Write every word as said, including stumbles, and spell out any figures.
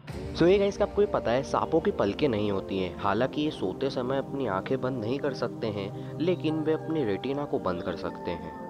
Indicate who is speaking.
Speaker 1: सो ये गाइस, आपको ये पता है सांपों की पलकें नहीं होती हैं। हालांकि ये सोते समय अपनी आंखें बंद नहीं कर सकते हैं, लेकिन वे अपनी रेटिना को बंद कर सकते हैं।